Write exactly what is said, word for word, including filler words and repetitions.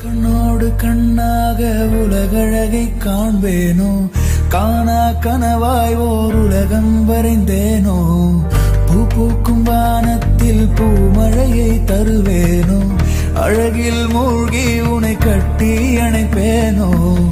கண்ணோடு கண்ணாக உலகழகை காண்பேனோ காணா கனவாய் ஓர் உலகம் வரைந்தேனோ பூ பூக்கும் வானத்தில் பூமழையை தருவேனோ அழகில் மூழ்கி உனை கட்டி அணைப்பேனோ